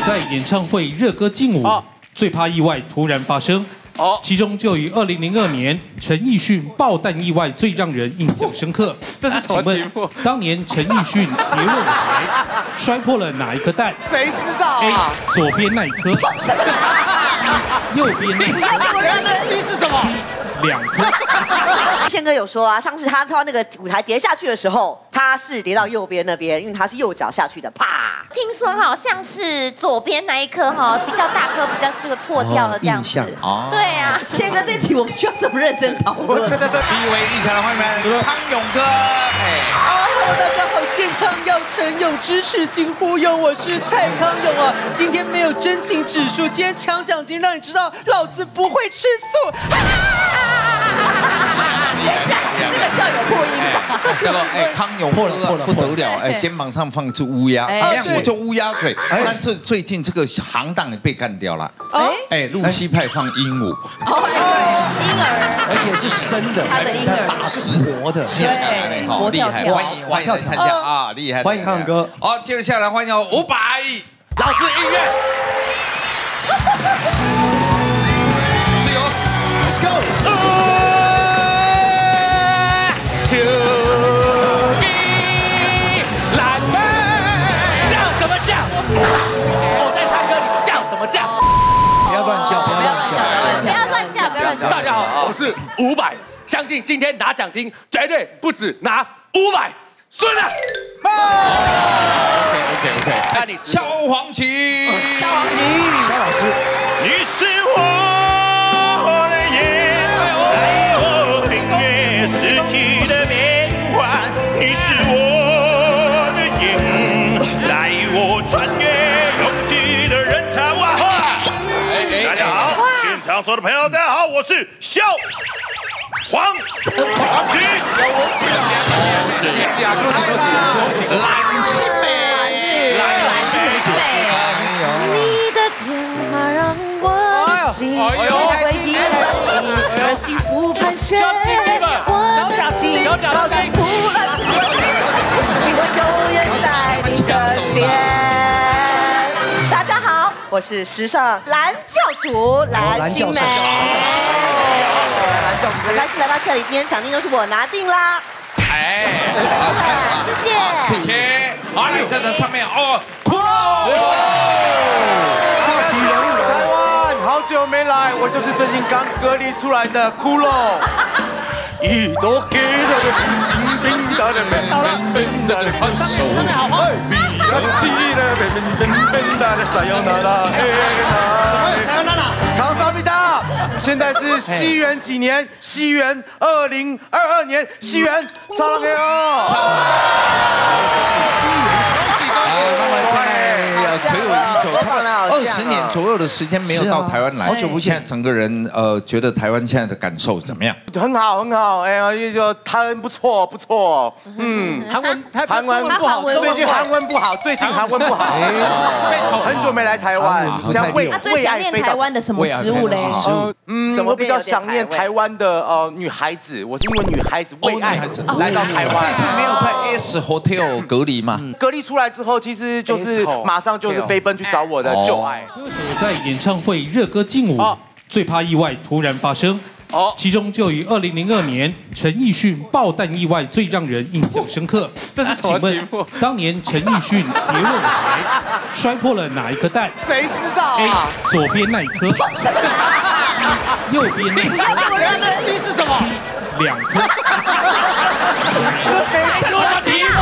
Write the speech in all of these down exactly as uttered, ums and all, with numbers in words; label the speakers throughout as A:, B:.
A: 在演唱会热歌劲舞，最怕意外突然发生。哦，其中就以二零零二年陈奕迅爆弹意外最让人印象深刻。
B: 这是什么题目？
A: 当年陈奕迅跌落舞台，摔破了哪一颗蛋？
B: 谁知道啊
A: ？A. 左边那一颗。右边那一颗。
B: B 是什么？
A: 两颗。
C: 宪哥有说啊，上次他他那个舞台跌下去的时候，他是跌到右边那边，因为他是右脚下去的，啪。
D: 听说好像是左边那一颗哈比较大颗，比较这个破掉了这样子。哦，对啊。
C: 宪哥这题我们需要这么认真讨论？
E: 第一位艺强的欢迎们，康永哥，哎。
B: Hello， 大家好，健康要晨泳，知识进呼拥，我是蔡康永啊。今天没有真情指数，今天抢奖金，让你知道老子不会吃素。
C: 这个笑有破音吧？
E: 叫做哎康永哥不得了，哎肩膀上放只乌鸦，哎我就乌鸦嘴，但是最近这个行当也被干掉了。哎哎，露西派放鹦鹉，
C: 哦，对，婴儿，
F: 而且是生的，
C: 他的婴儿
F: 是活的，
C: 对，活
E: 厉害，欢迎欢迎来参加啊，厉害，
F: 欢迎康永哥。
E: 好，接着下来欢迎伍佰，
B: 老师音乐，
E: 是由
F: Let's go。
B: To be 蓝莓，叫什么叫？我在唱歌，你叫什么叫？
F: 不要乱叫，不要乱叫，
D: 不要乱叫，不要乱叫。
G: 大家好，我是伍佰，相信今天拿奖金绝对不止拿五百，顺了。
E: OK OK OK， 那你萧煌奇，
C: 萧煌奇，
F: 萧老师，
G: 你是我的眼，在我平月四季的变幻，你是我的影，带我穿越拥挤的人潮啊！大家好，现场所有的朋友，大家好，我是萧煌奇。
E: 蓝心湄，
C: 蓝心湄，你的电话让我心为你而幸福盘旋，我的心小心不乱不乱，因为永远在你身边。大家好，我是时尚蓝教主蓝心湄。很开心来到这里，今天场地都是我拿定啦。
E: 哎，
C: 谢谢，
E: 谢谢。好，来站在上面哦，骷髅。
B: 话题人物台湾，好久没来，我就是最近刚隔离出来的骷髅。一朵给的叮叮当的叮叮当的拍手，比亚奇的叮叮叮当的撒由那拉，怎么撒由那拉？康萨比达，现在是西元几年？西元二零二二年，西元撒拉给哦。
E: 那么现在魁违一久，差不多二十年左右的时间没有到台湾来，
F: 好久不见。
E: 现在整个人呃，觉得台湾现在的感受怎么样？
B: 很好，很好，哎呀，就台湾不错，不错。嗯，韩文，韩文不好，最近韩文不好，最近韩文不好。很久没来台湾，
C: 他最想念台湾的什么食物嘞？
B: 嗯，我比较想念台湾的呃女孩子，我是因为女孩子为爱来到台湾。
E: 这次没有在 S Hotel 隔离吗？
B: 隔离出来之后，其实就是马上就是飞奔去找我的旧爱。
A: 歌手在演唱会热歌劲舞，最怕意外突然发生。哦，其中就以二零零二年陈奕迅爆弹意外最让人印象深刻。
B: 这是什么题目？
A: 当年陈奕迅跌落舞台，摔破了哪一颗蛋？
B: 谁知道啊
A: ？A. 左边那一颗。右边那一颗。
B: B 是什么？
A: 两颗。
B: 这谁这什么题目？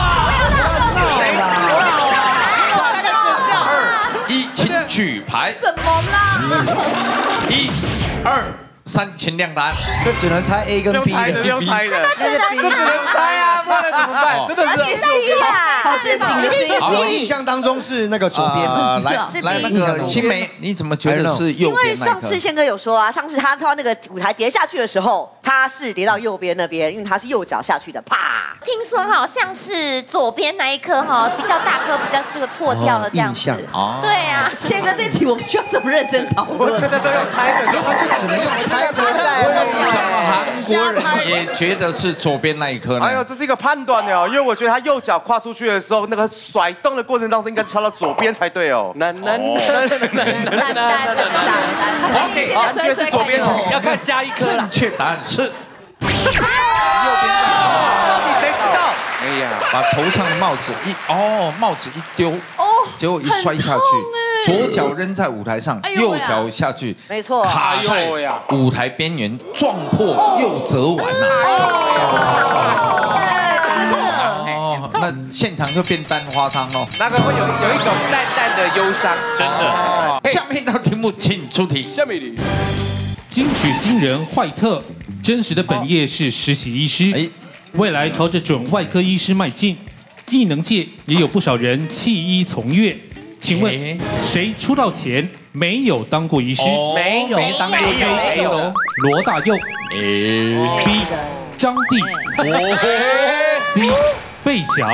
E: 一，请举牌。
C: 什么啦？
E: 一、二、三，请亮答。
F: 这只能猜 A 跟 B 的，
B: 不用猜的，
C: 这是 B，
B: 这只能猜啊，不然怎么办？真的是。
C: 好正经的声音。
F: 我印象当中是那个左边。
E: 来来，那个新湄，你怎么觉得是右边那一颗？
C: 因为上次宪哥有说啊，上次他他那个舞台跌下去的时候，他是跌到右边那边，因为他是右脚下去的，啪。
D: 听说好像是左边那一颗哈比较大颗，比较这个破掉了这样子。
E: 哦，
D: 对啊。
C: 宪哥这题我们需要这么认真讨论？
B: 这都要猜的，
F: 他就只能用猜的。
E: 为什么韩国人也觉得是左边那一颗呢？
B: 哎呦，这是一个个判断哦，因为我觉得他右脚跨出去的时候，那个甩动的过程当中应该是敲到左边才对哦。难难难难难难难。
E: OK， 好，
B: 感觉是左边手，
G: 要看加一颗
E: 正确答案是右边的。
B: 到底谁知道？
E: 哎呀，把头上的帽子一哦，帽子一丢，哦，结果一摔下去，左脚扔在舞台上，右脚下去，
C: 没错，
E: 卡在舞台边缘，撞破右折弯呐。哦，那现场就变蛋花汤哦。
G: 那个会有有一种淡淡的忧伤，真的。
E: 下面一道题目，请出题。
G: 下面题，
A: 金曲新人坏特，真实的本业是实习医师。哎。未来朝着准外科医师迈进，艺能界也有不少人弃医从业。请问谁出道前没有当过医师？
G: 没有，没当过，没有。
A: 罗大佑。B. 张帝。C. 费翔。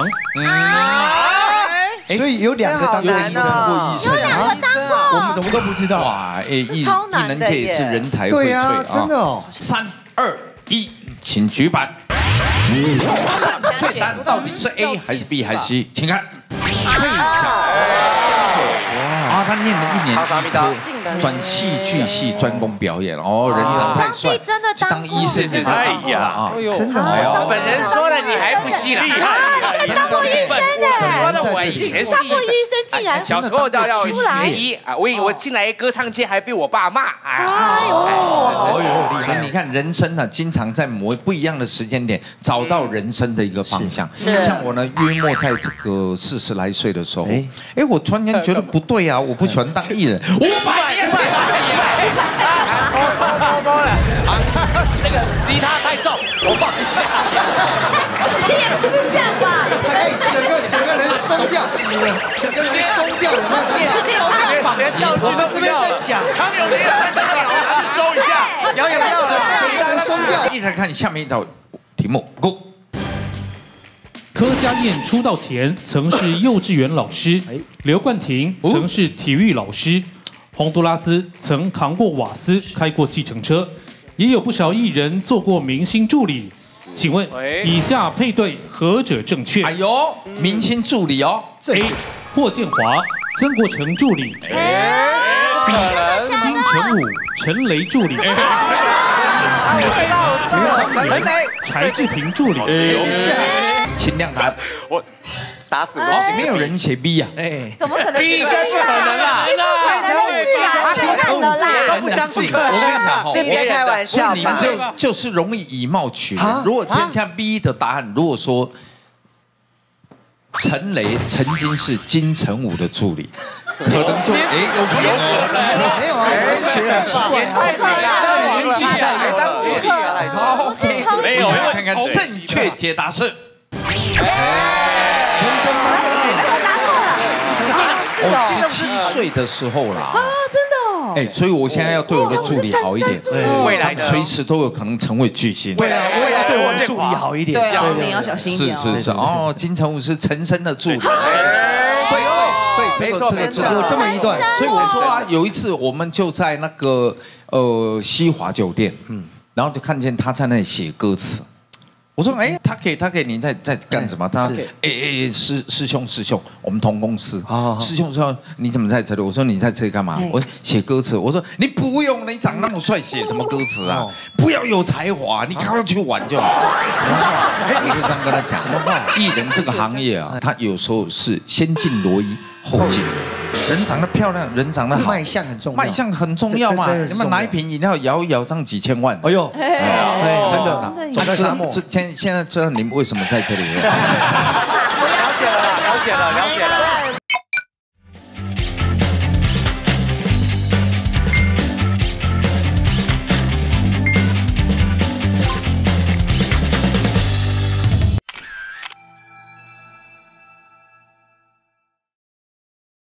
F: 所以有两个当过医生，
E: 过医生
D: 啊，
F: 我们什么都不知道。
E: 哇，哎，艺艺能界也是人才荟萃啊，
F: 真的哦。
E: 三二一，请举板。正确答案到底是 A 还是 B 还是 C？ 请看，费翔。哇，他念了一年医科，转戏剧系专攻表演哦，人长太帅，去当医生也太好了啊！
F: 真的，
G: 本人说了你还不信了，厉害，
C: 当过医生的，
G: 说的我以前是
C: 当过医生，竟然
G: 小时候要要学医啊！我以我进来歌唱界还被我爸骂，哎呦，
E: 所以你看人生呢，经常在某不一样的时间点找到人生的一个方向。像我呢，约莫在这个四十来岁的时候，哎，我突然间觉得不对啊，我不喜欢当艺人，五百年才来耶！
G: 包包了啊，那个吉他太重，我放一下。
C: 你也不是这样吧？
F: 哎，整个整个人松掉，整个人松掉，有没有？
B: 连道具都这边在讲，
G: 他有没有在这里？收一下，
B: 表演到
F: 整个人松掉。
E: 一起来看下面一道题目 ，Go。
A: 柯佳燕出道前曾是幼稚园老师，刘冠廷曾是体育老师，洪都拉斯曾扛过瓦斯，开过计程车，也有不少艺人做过明星助理。请问以下配对何者正确？
E: 哎呦，明星助理哦
A: ，A. 霍建华、曾国成助理 ，B. 金城武、陈雷助理 ，C. 柴智屏助理。
E: 轻量答案，
B: 我打死我！
E: 没有人写 B 呀，
F: 哎，
C: 怎么可能
B: B 应该不可能啦，
C: 我
B: 不相信。
E: 我跟你讲，
C: 是别开玩笑吧？
E: 你们就就是容易以貌取人。如果今天 B 的答案，如果说陈雷曾经是金城武的助理，可能就哎有可能
F: 没有啊，我是觉得很奇怪，
B: 太可了，年纪也当助理了。
E: 好 ，OK， 没有，看看正确解答是。我十七岁的时候啦，啊，
C: 真的哦，
E: 哎，所以我现在要对我的助理好一点，
B: 未来的
E: 随时都有可能成为巨星。
F: 对啊，我也要对我的助理好一点。
C: 对啊，你要小心一点。
E: 是是是，哦，金城武是陈升的助理。对对对，这个这个知道
F: 有这么一段，
E: 所以我说啊，有一次我们就在那个呃西华酒店，嗯，然后就看见他在那里写歌词。我说，哎，他可以，他可以，你在在干什么？他，哎哎，师师兄师兄，我们同公司。师兄说你怎么在这里？我说你在这里干嘛？我写歌词。我说你不用，你长那么帅，写什么歌词啊？不要有才华，你赶快去玩就好。我就这样跟他讲，艺人这个行业啊，他有时候是先进罗衣后进。人长得漂亮，人长得好，
F: 卖相很重要，
E: 卖相很重要嘛。你们拿一瓶饮料摇一摇，这样几千万。哎呦，
F: 哎，真的，
E: 走在沙漠。现现在知道你们为什么在这里了？
B: 了解了，了解了，了解了。